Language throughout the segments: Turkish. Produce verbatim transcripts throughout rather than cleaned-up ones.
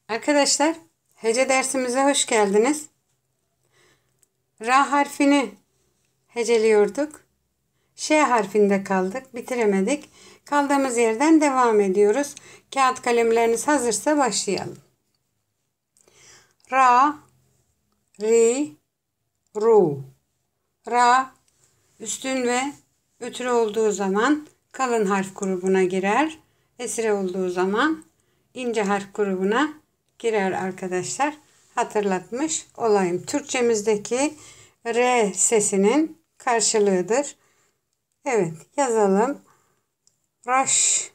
Arkadaşlar, hece dersimize hoş geldiniz. Ra harfini heceliyorduk. Ş harfinde kaldık, bitiremedik. Kaldığımız yerden devam ediyoruz. Kağıt kalemleriniz hazırsa başlayalım. Ra, ri, ru. Ra, üstün ve ötürü olduğu zaman kalın harf grubuna girer. Esre olduğu zaman ince harf grubuna girer arkadaşlar. Hatırlatmış olayım. Türkçemizdeki R sesinin karşılığıdır. Evet, yazalım. Raş.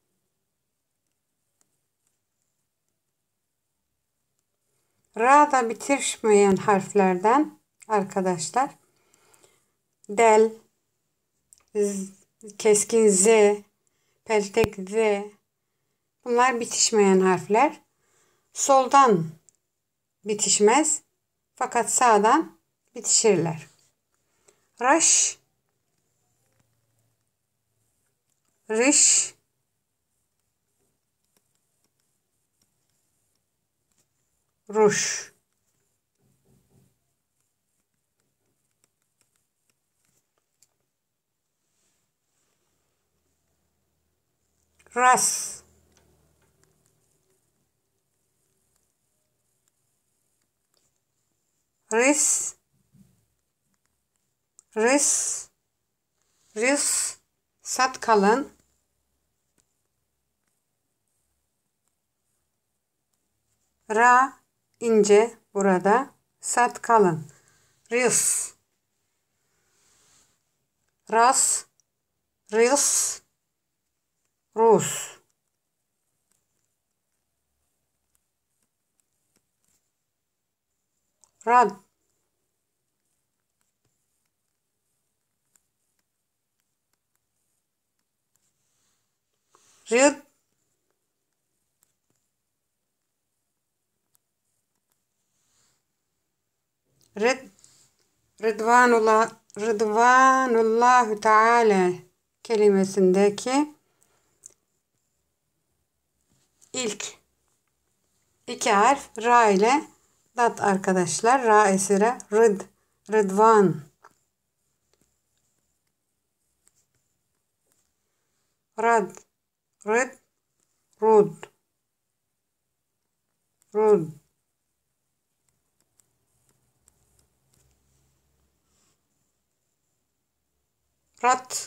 Ra da bitirmeyen harflerden arkadaşlar. Del, z, keskin Z, peltek Z. Bunlar bitişmeyen harfler. Soldan bitişmez. Fakat sağdan bitişirler. Raş, rış, ruş. Ras, ris, ris, ris, sat kalın. Ra ince burada, sat kalın. Ris, ras, ris, rus. Rad, rid, rid, Rıdvanullah, Rıdvanullahu Teala kelimesindeki ilk iki harf Ra ile Dat arkadaşlar. Ra esire Rıd, Rıdvan. Rad, Rıd, Rud, Rud. Rat,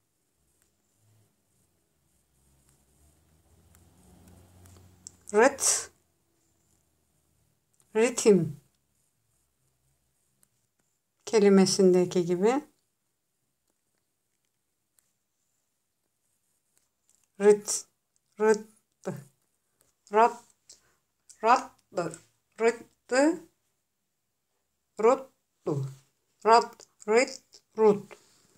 Rıt, ritim kelimesindeki gibi. Rıt, rıttı, rat, rattı, rıttı, ruttu, rat, rıt, rut.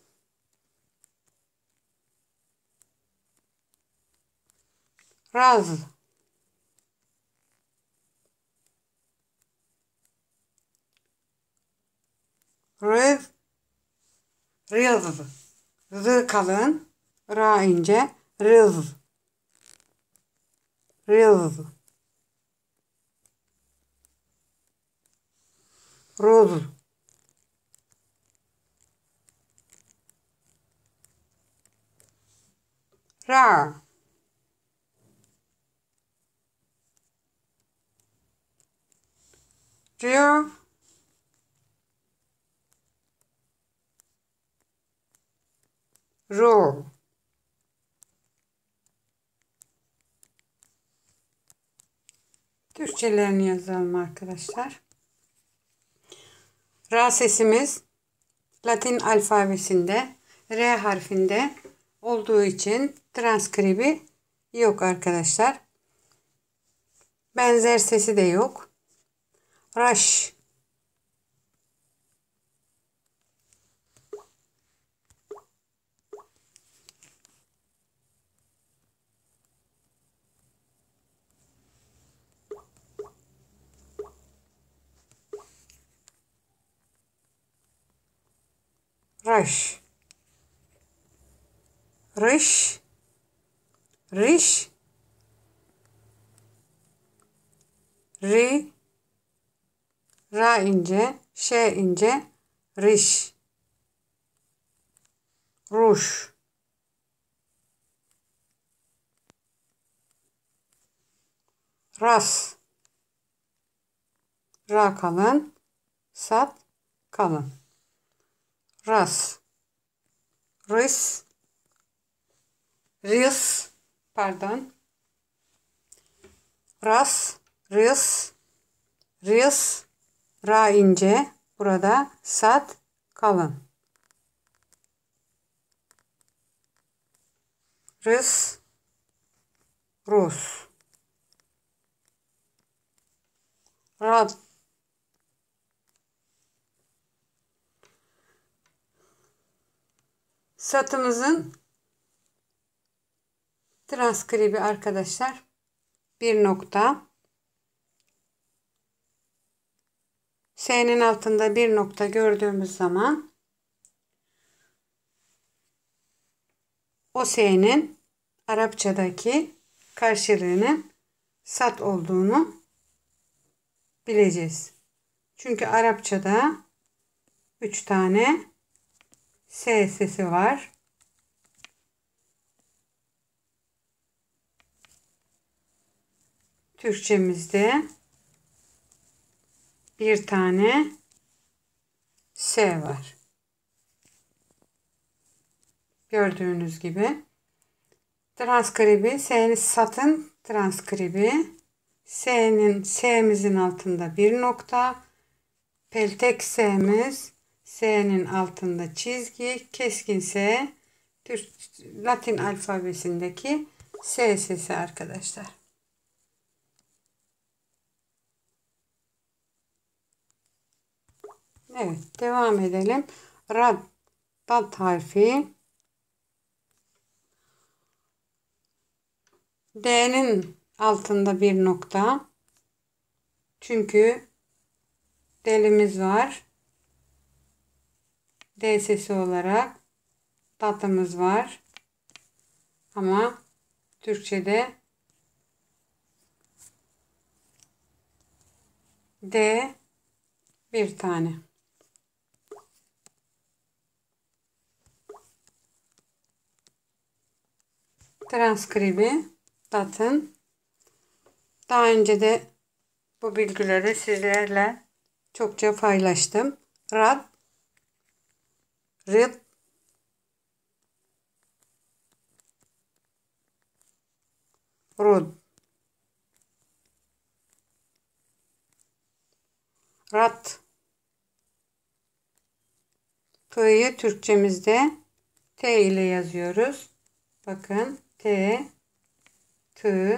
Raz, rız, rız, z kalın, ra ince, rız, rız, ruz, ra, rio, ro. Türkçelerini yazalım arkadaşlar. Ra sesimiz Latin alfabesinde R harfinde olduğu için transkribi yok arkadaşlar. Benzer sesi de yok. Raş, raş, rış, riş, ri, ra ince, ş ince, riş, ruş, ras, ra kalın, sat kalın, ras, ris, ris, pardon, ras, ris, ris, ra ince, burada sat kalın, ris, rus, rad, satımızın transkribi arkadaşlar bir nokta, S'nin altında bir nokta gördüğümüz zaman o S'nin Arapçadaki karşılığının sat olduğunu bileceğiz. Çünkü Arapçada üç tane S sesi var. Türkçemizde bir tane S var. Gördüğünüz gibi. Transkribi, S'nin satın transkribi. S'nin S'mizin altında bir nokta. Peltek S'miz, S'nin altında çizgi. Keskin S, Türk Latin alfabesindeki S sesi arkadaşlar. Evet, devam edelim. Rad, dat harfi. D'nin altında bir nokta. Çünkü delimiz var. D sesi olarak datımız var. Ama Türkçe'de D bir tane. Transkribi datın. Daha önce de bu bilgileri sizlerle çokça paylaştım. Rad, rid, rud. Rat. T'yi Türkçemizde T ile yazıyoruz. Bakın T, T,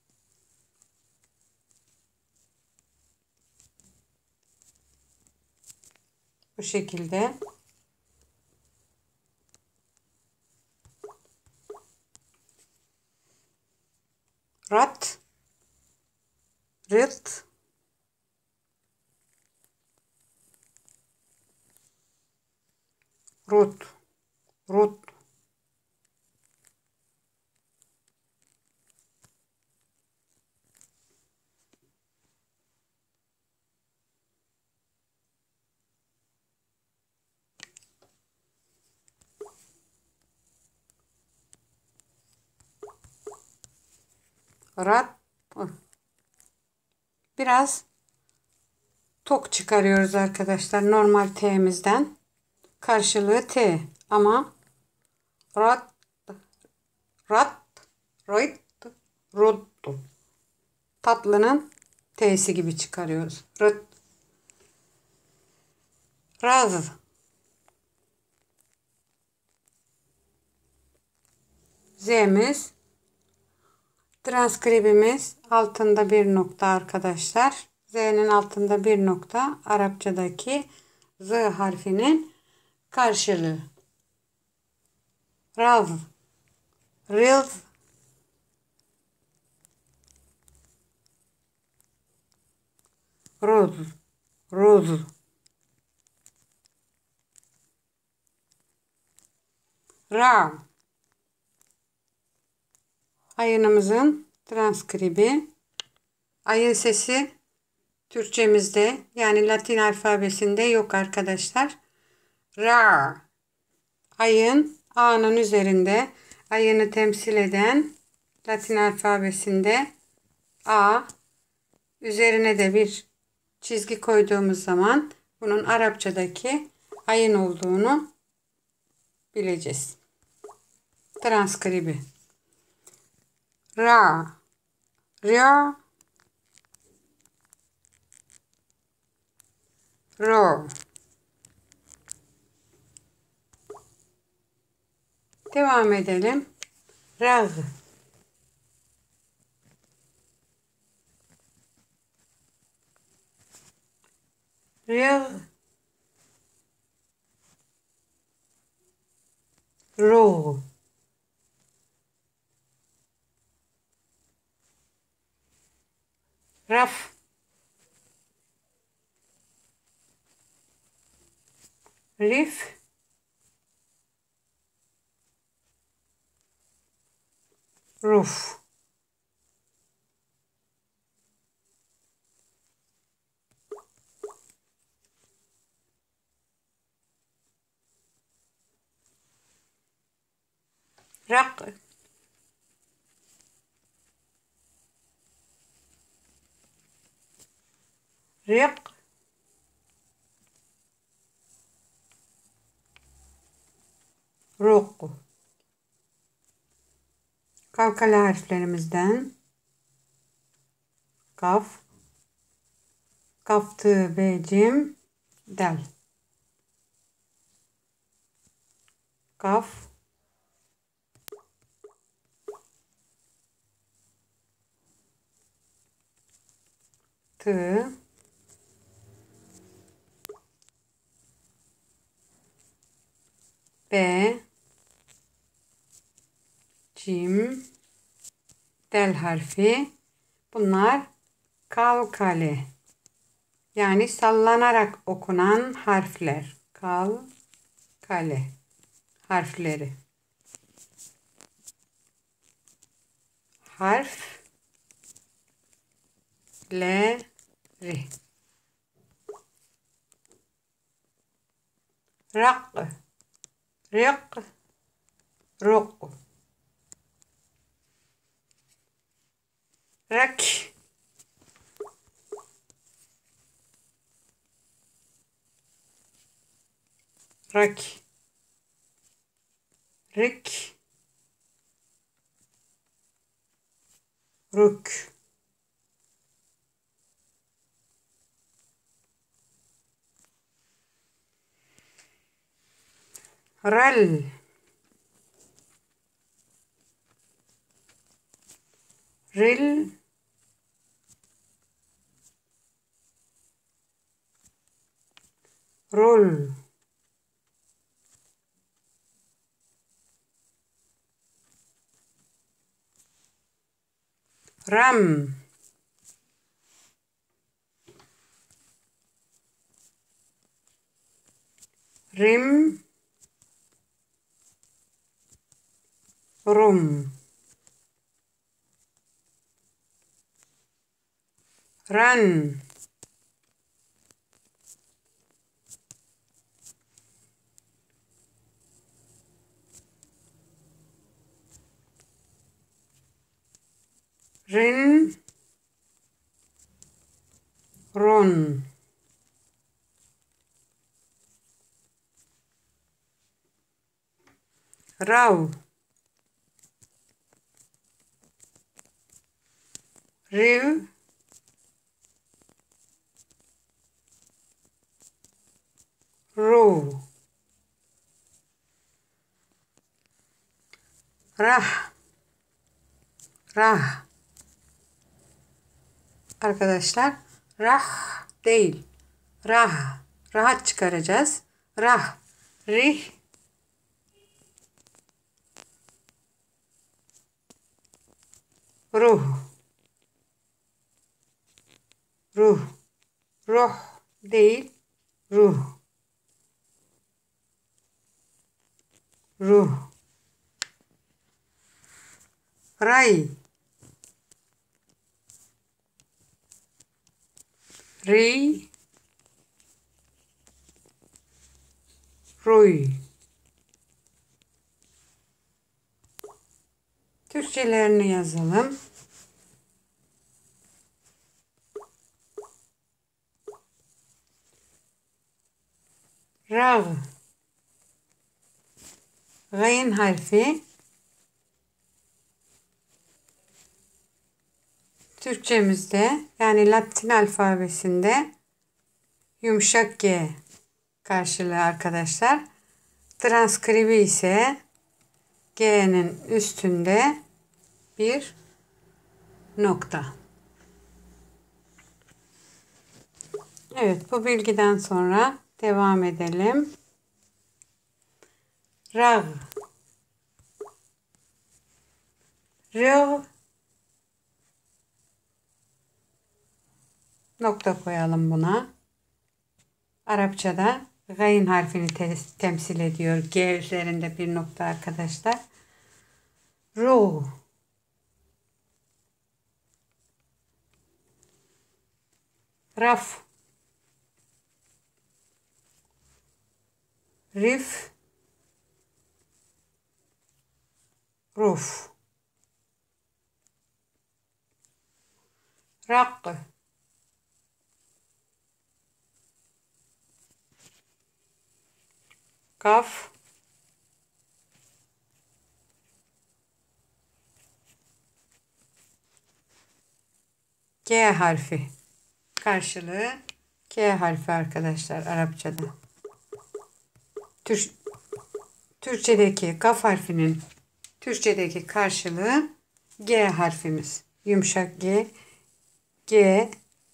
bu şekilde. Rat, rit, rut, rut. Rat. Biraz tok çıkarıyoruz arkadaşlar normal T'mizden. Karşılığı T ama rat, rat, roit, rut. Tatlının T'si gibi çıkarıyoruz. Rıt. Raz. Z'miz. Transkribimiz altında bir nokta arkadaşlar. Z'nin altında bir nokta Arapçadaki Z harfinin karşılığı. Rav, Rilz, Ruz, Ruz, Rav. Ayınımızın transkribi. Ayın sesi Türkçemizde yani Latin alfabesinde yok arkadaşlar. Ra. Ayın A'nın üzerinde ayını temsil eden Latin alfabesinde A. Üzerine de bir çizgi koyduğumuz zaman bunun Arapçadaki ayın olduğunu bileceğiz. Transkribi. Ra. Ra. Ro. Devam edelim. Rag. Rag. Ro. Raf. Rif. Ruf. Rak. Rik. Ruk. Kalkale harflerimizden kaf, kaftı, becim, del. Kaf, tı, be, cim, del harfi. Bunlar kalkale. Yani sallanarak okunan harfler. Kal, kale harfleri. Harf, le, ri. Rak, rik, ruk. Rak, rak, rik, ruk. Ral, ril, rol. Ram, rim, rum. Ran, rin, ron. Rav, riv, ru. Rah, rah. Arkadaşlar rah değil. Rah. Rahat çıkaracağız. Rah. Rih. Ruh. Ruh. Ruh değil. Ruh. Ruh. Ray. ri, ruy. Türkçelerini yazalım. Rag. Gayn harfi. Türkçemizde yani Latin alfabesinde yumuşak G karşılığı arkadaşlar. Transkribi ise G'nin üstünde bir nokta. Evet, bu bilgiden sonra devam edelim. Rag. Rag. Nokta koyalım buna. Arapçada gayn harfini te temsil ediyor. G üzerinde bir nokta arkadaşlar. Ru. Raf. Rif. Ruf. Rak. Kaf. G harfi. Karşılığı K harfi arkadaşlar Arapçada. Tür Türkçedeki kaf harfinin Türkçedeki karşılığı G harfimiz. Yumuşak G. G.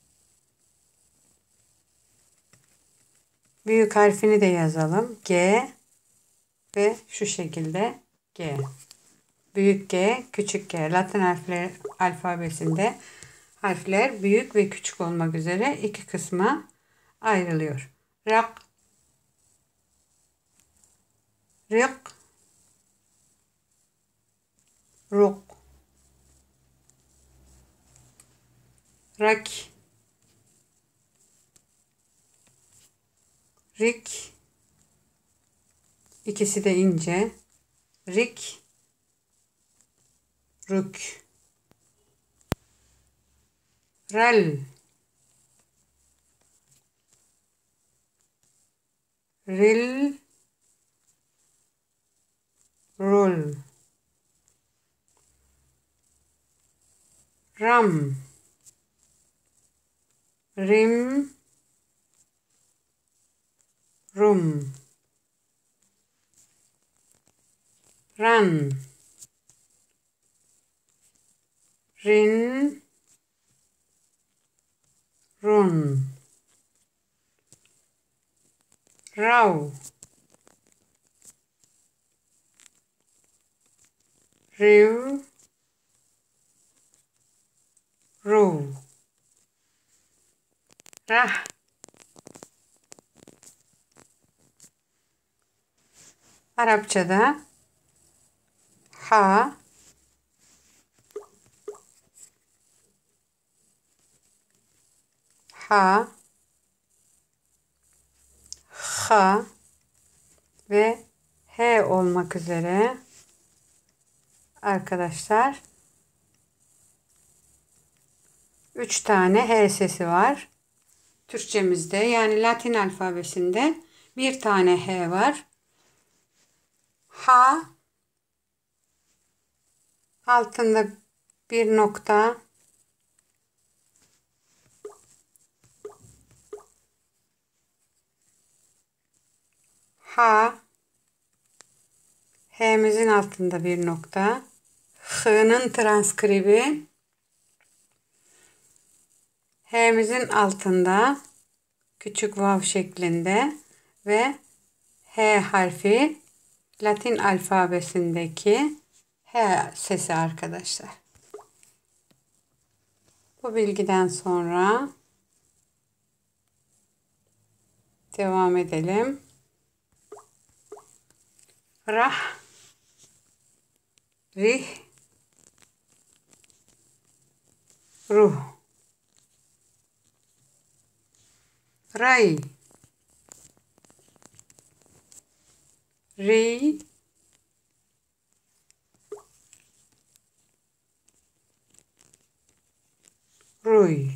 Büyük harfini de yazalım. G ve şu şekilde G. Büyük G, küçük G. Latin harfler alfabesinde harfler büyük ve küçük olmak üzere iki kısma ayrılıyor. Rak, rik, ruk, rak, rik, ikisi de ince. Rik, rük, ral, ril, rul, ram, rim, rum, ran, rin, run, rav, riv, ruv, rah. Arapçada ha, ha, ha ve h olmak üzere arkadaşlar üç tane h sesi var. Türkçemizde yani Latin alfabesinde bir tane h var. Ha altında bir nokta, ha h'mizin altında bir nokta, h'nın transkribi h'mizin altında küçük vav şeklinde ve h harfi Latin alfabesindeki h sesi arkadaşlar. Bu bilgiden sonra devam edelim. Rah, rih, ruh. Ray. Ri. Ruy.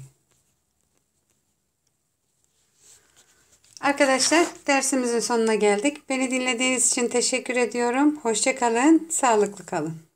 Arkadaşlar dersimizin sonuna geldik. Beni dinlediğiniz için teşekkür ediyorum. Hoşça kalın, sağlıklı kalın.